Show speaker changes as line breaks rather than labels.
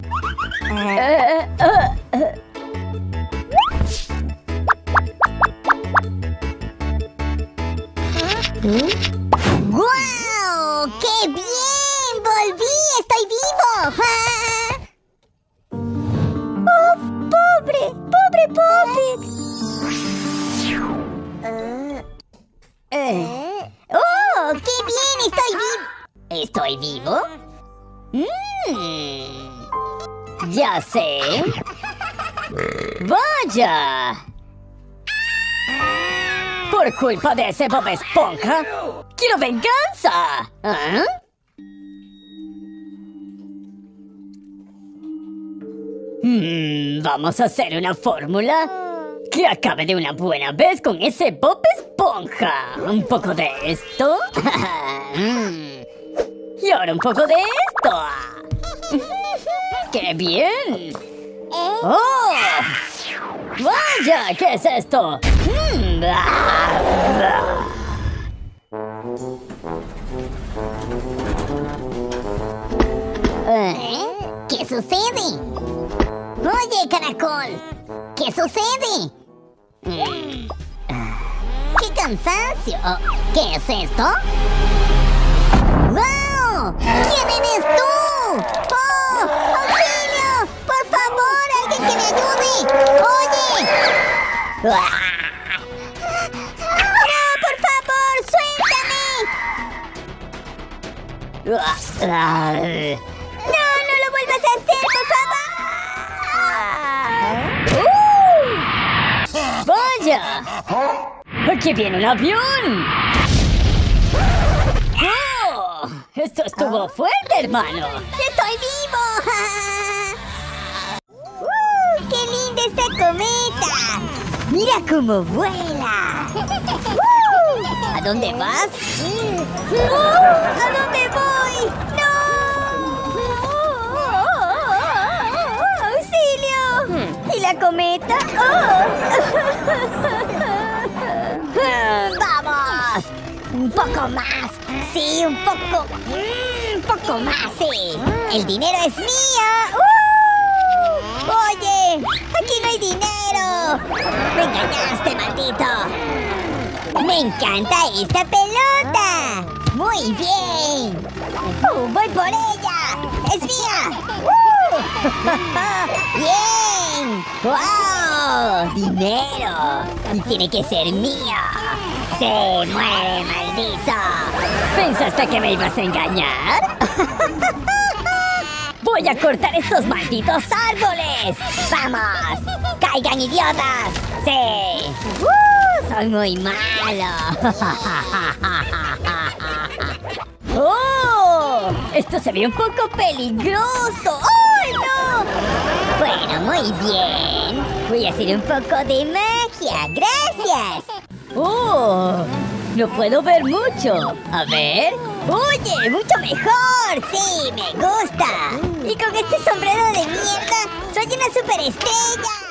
¡Guau! ¡Qué bien! ¡Volví! ¡Estoy vivo! ¡Oh, pobre! ¡Pobre Puppet! ¡Oh, qué bien! ¡Estoy vivo! ¿Estoy vivo? Ya sé. ¡Vaya! Por culpa de ese Bob Esponja, ¡quiero venganza! ¿Ah? Vamos a hacer una fórmula que acabe de una buena vez con ese Bob Esponja. Un poco de esto. Y ahora un poco de esto. ¡Qué bien! ¡Oh! ¡Vaya! ¿Qué es esto? ¿Qué sucede? Oye, caracol, ¿qué sucede? ¡Qué cansancio! ¿Qué es esto? ¡Wow! ¿Quién eres tú? ¡Oh! ¡Auxilio! ¡Por favor! ¡Alguien que me ayude! ¡Oye! ¡No! ¡Por favor! ¡Suéltame! ¡No! ¡No lo vuelvas a hacer! ¡Por favor! ¡Vaya! ¡Aquí viene un avión! ¡Oh! ¡Esto estuvo fuerte, hermano! ¡Estoy vivo! ¡Qué linda esta cometa! ¡Mira cómo vuela! ¿A dónde vas? ¿A dónde voy? ¡No! ¡Auxilio! ¿Y la cometa? ¡Vamos! ¡Un poco más! ¡Sí, un poco! ¡Un poco más, sí! ¡El dinero es mío! ¡Oye! ¡Aquí no hay dinero! ¡Me engañaste, maldito! ¡Me encanta esta pelota! ¡Muy bien! ¡Voy por ella! ¡Es mía! ¡Bien! ¡Wow! ¡Dinero! ¡Y tiene que ser mío! ¡Sí! ¡Muere, maldito! ¿Pensaste que me ibas a engañar? ¡Voy a cortar estos malditos árboles! ¡Vamos! ¡Caigan, idiotas! ¡Sí! ¡Soy muy malo! ¡Oh! Esto se ve un poco peligroso. ¡Ay, no! Bueno, muy bien. Voy a hacer un poco de magia. ¡Gracias! ¡Oh! No puedo ver mucho. A ver. ¡Oye! ¡Mucho mejor! ¡Sí! ¡Me gusta! Y con este sombrero de mierda, soy una superestrella.